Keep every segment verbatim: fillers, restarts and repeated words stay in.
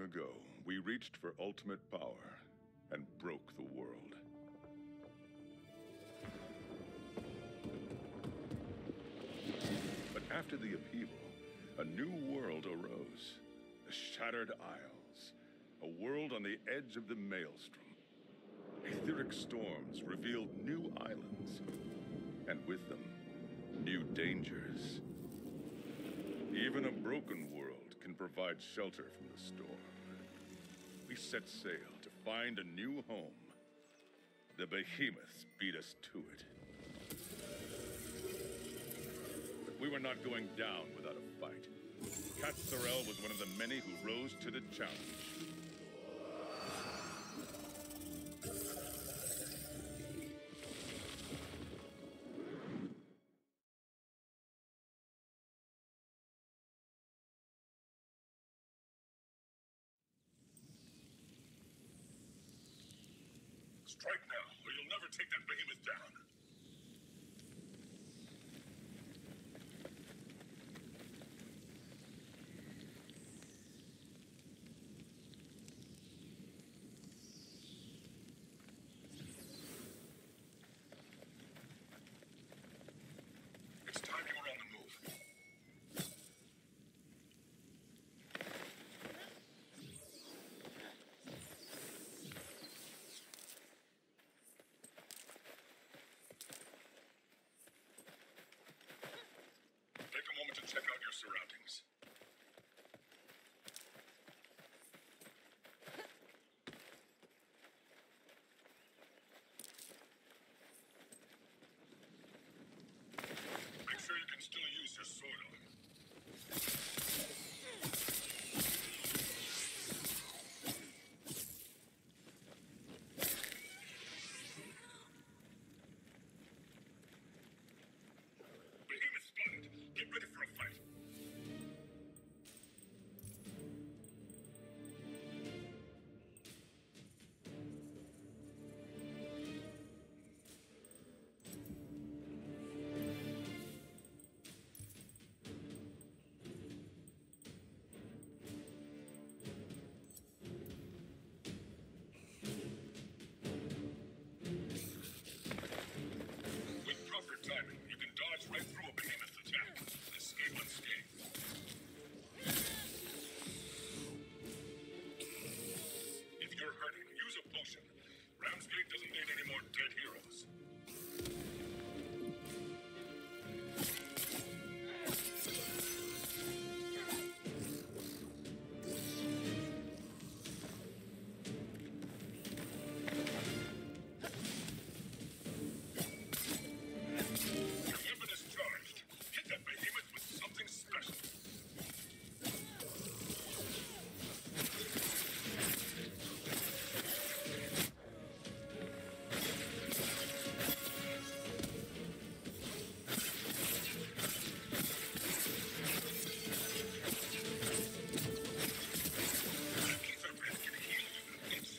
ago, we reached for ultimate power and broke the world. But after the upheaval, a new world arose. The Shattered Isles. A world on the edge of the Maelstrom. Etheric storms revealed new islands. And with them, new dangers. Even a broken world can provide shelter from the storm. We set sail to find a new home. The behemoths beat us to it. But we were not going down without a fight. Kat Sorel was one of the many who rose to the challenge. Strike now, or you'll never take that behemoth down. It's time you were on the move. Take a moment to check out your surroundings. Make sure you can still use your sword arm. Behemoth spotted. Get ready for a fight. With proper timing, you can dodge right through a behemoth's attack and escape unscathed. If you're hurting, use a potion. Ramsgate doesn't need any more dead heroes. Your weapon is charged. Hit that behemoth with something special. That keeps our friends getting healed in an instant.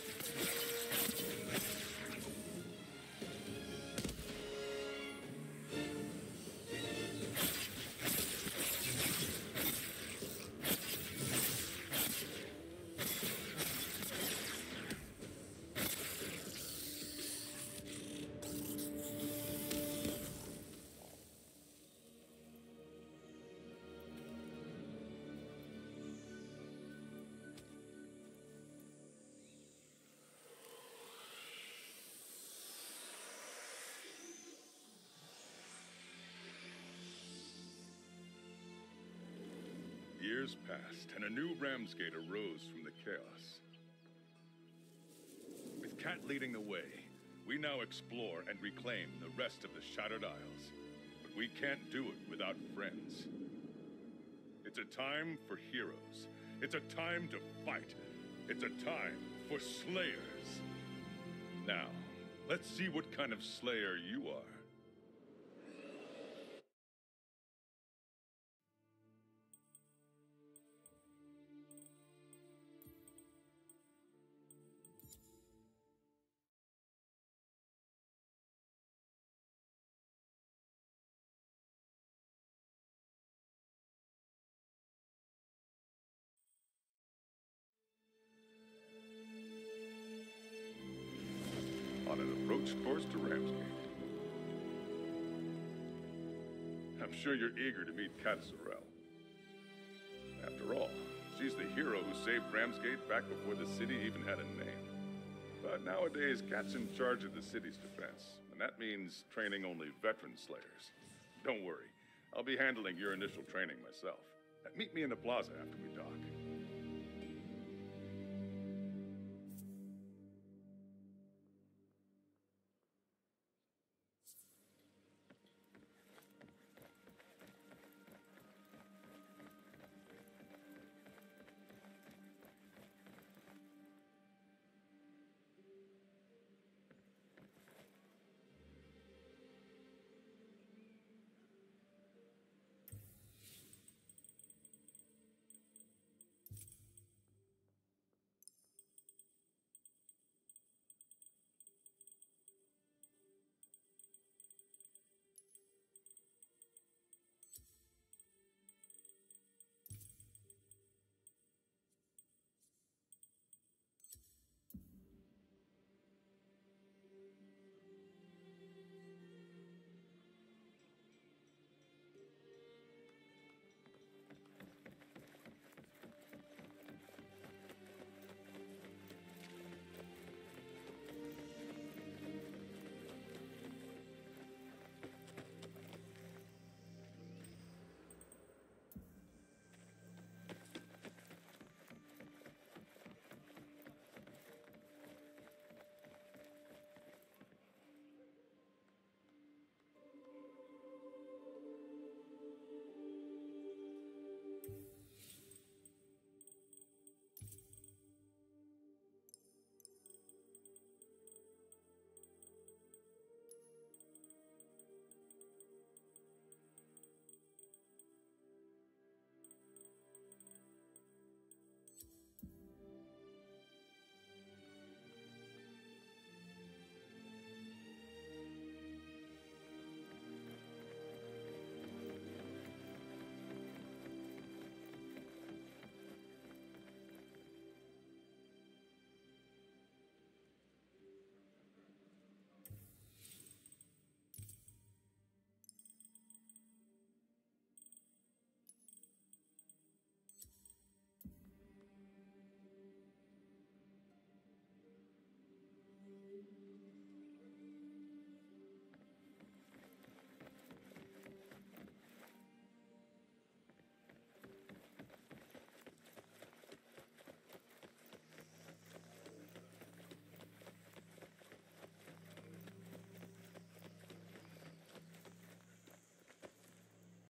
Years passed, and a new Ramsgate arose from the chaos. With Kat leading the way, we now explore and reclaim the rest of the Shattered Isles. But we can't do it without friends. It's a time for heroes. It's a time to fight. It's a time for slayers. Now, let's see what kind of slayer you are. on an approach course to Ramsgate. I'm sure you're eager to meet Cat Sorrel. After all, she's the hero who saved Ramsgate back before the city even had a name. But nowadays, Cat's in charge of the city's defense, and that means training only veteran slayers. Don't worry, I'll be handling your initial training myself. Meet me in the plaza after we're done.